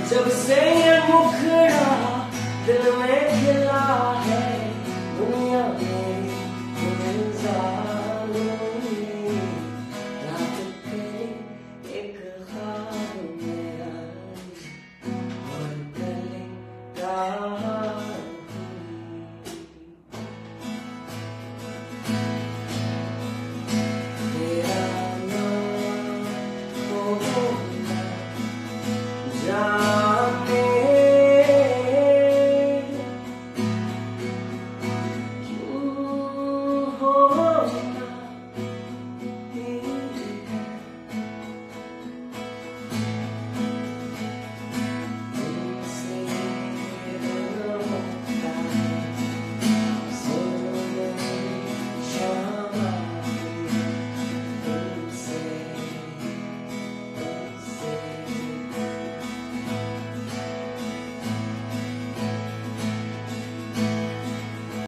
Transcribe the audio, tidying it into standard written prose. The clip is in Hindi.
जब से ये मुखड़ा दिल में खिला है, दुनिया में गुलजार में रात तेरे एक ख्वाब में आई और गले प्यार तेरा नाम होगा